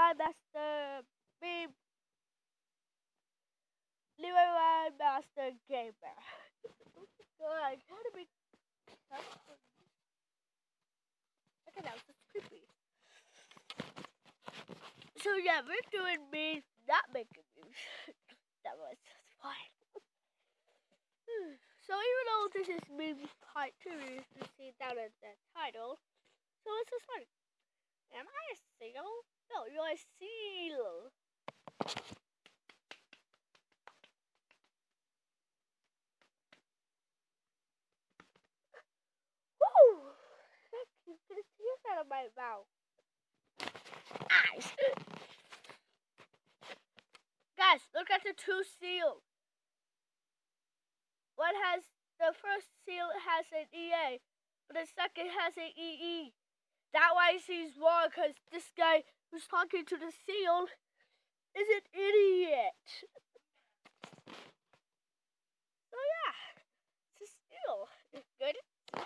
my master meme. Leave my master gamer. God, how to make okay, now it's creepy. So yeah, we're doing memes, not making memes. That was fine. So even though this is meme part 2, you can see down at the title. So it's just fun. Am I a seal? No, you're a seal. Woo! You can tears out of my mouth. Eyes. Guys, look at the 2 seals. One has, the first seal has an EA, but the second has an EE. That why he's wrong, because this guy who's talking to the seal is an idiot. So yeah, it's a seal. It's good.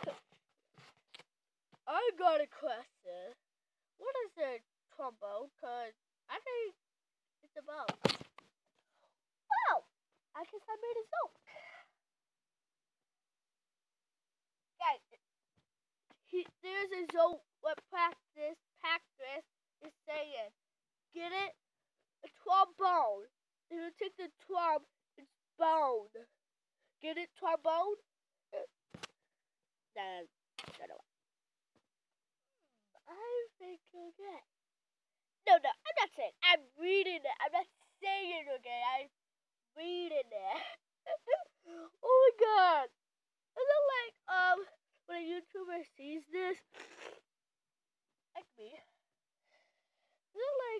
I got a question. What is a trombone? Because I think it's a bow. Wow! I guess I made a joke. Guys, there's a joke what practice is saying. Get it? A trombone. If you take the trom, it's bone. Get it? Trombone? No. I think okay. No, I'm not saying. I'm reading it. I'm not saying it, okay? I'm reading it. Oh my god. Is it like, when a YouTuber sees this, like me, is it like,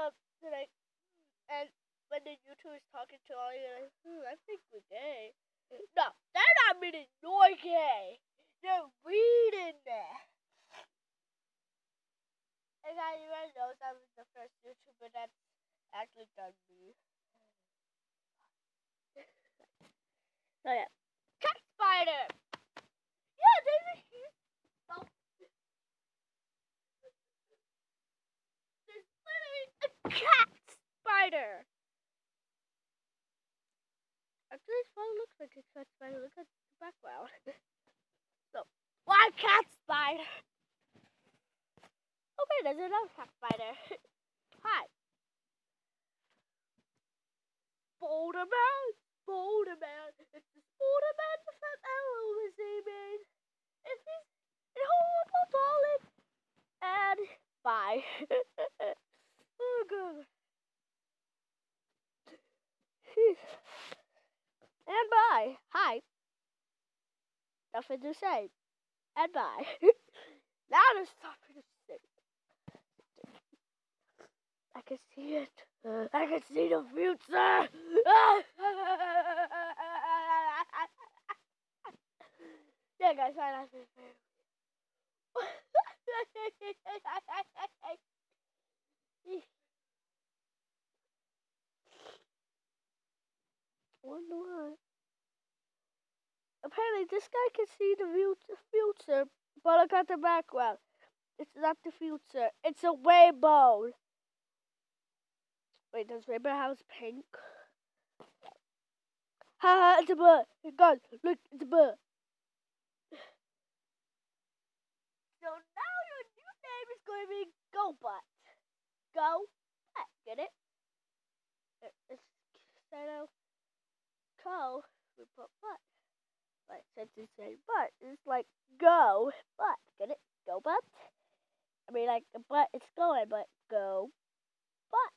and when the YouTuber is talking to all you, like, I think we're gay. No, they're not meaning you're gay. They're reading it. And I even know that was the first YouTuber that's actually done me. So yeah. Cat spider! Yeah, there's a huge... Oh. There's literally a cat spider! Actually, it probably looks like a cat spider. Look at the background. So, why cat spider? Okay, there's another cat spider. Hi. Boulder Man! Boulder Man! It's the Boulder Man without arrows, man. It's his horrible darling. And bye. Oh god. And bye. Hi. Nothing to say. And bye. Now there's something to say. I can see it. I can see the future. Yeah, guys, I like this video. Wonder why. Apparently, this guy can see the future, but look at the background. It's not the future. It's a rainbow. Wait, does rainbow have pink? Haha, it's a bird. Guys, look, it's a bird. So now your new name is going to be GoButt. Go Butt. Get it? It's instead of co, we put butt. But since it's saying butt, it's like go butt. Get it? Go butt. I mean, like the butt, it's going, but go butt.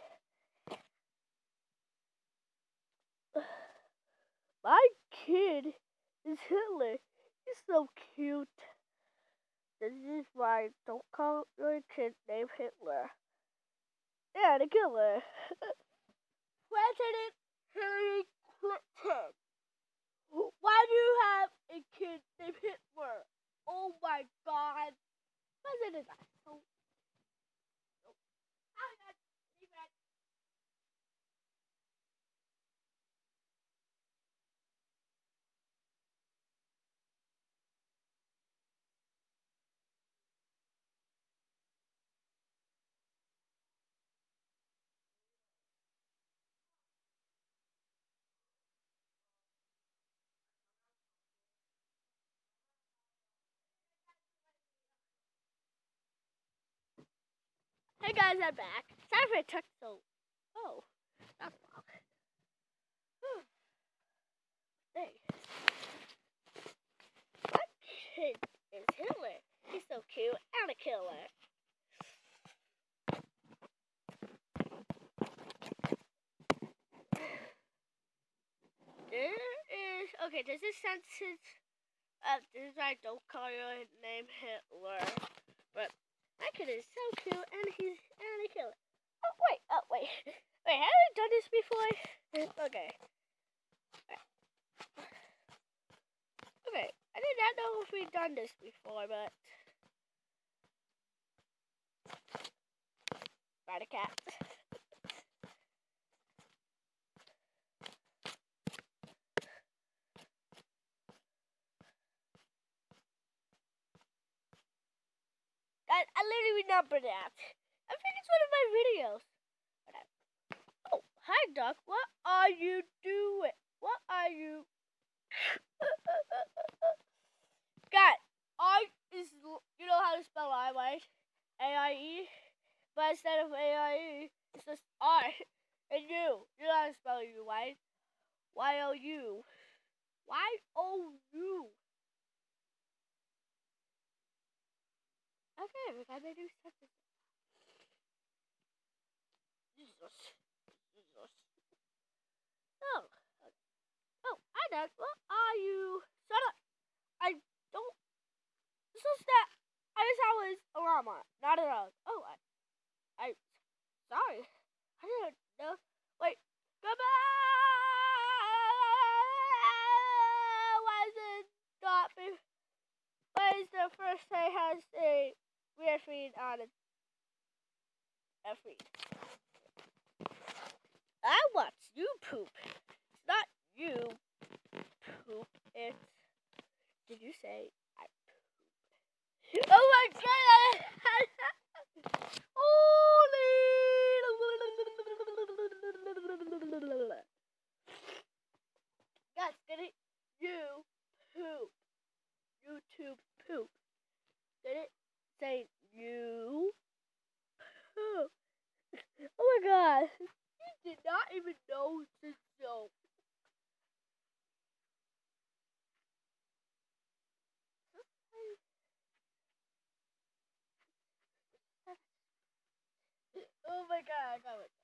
My kid is Hitler. He's so cute. This is why don't call your kid named Hitler. Yeah, the killer. President Hillary Clinton. Why do you have a kid named Hitler? Oh my god. President asshole. Hey guys, I'm back. Sorry for it took so. Oh, that's wrong. Hey. My kid is Hitler. He's so cute and a killer. Okay, this is sentence. This is why I don't call your name Hitler. But my kid is so cute and he's a killer. Oh wait. Wait, have I done this before? Okay. Okay, I did not know if we've done this before, but by the cat. I literally remember that. I think it's one of my videos. Oh, hi, Duck. What are you doing? What are you? God, I is, you know how to spell I, right? A-I-E? But instead of A-I-E, it's just R. And you. You know how to spell you, right? Y-O-U. Y-O-U. Okay, we gotta do something. Jesus. Oh. Oh, I know. What are you? Shut up. I don't. This is that. I just was a llama, not a dog. Oh, I. Sorry. I didn't know. Wait. Goodbye. Why is it not? Why is the first thing has a weird feed on it? A feed. I watch you poop. It's not you poop. It's. Did you say I poop? Oh my god! Holy! Yes, get it? You poop. YouTube poop. Did it say you poop? Oh my god! You did not even know this joke. Oh my god, I got it.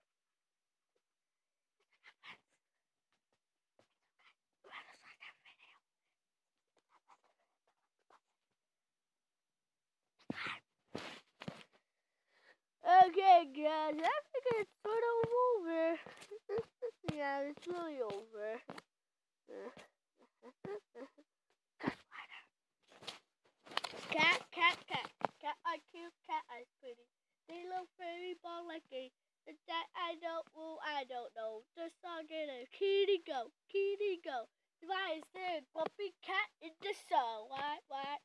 Okay, guys, I think it's sort of over. Yeah, it's really over. Cat, I cute, cat, I pretty. They look very ball like a. That I don't know. The song in a kitty go. Why is there a puppy cat in the song? What?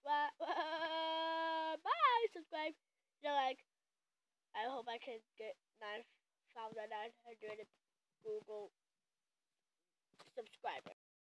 Bye, subscribe. You know, like, I hope I can get 9,900 Google subscribers.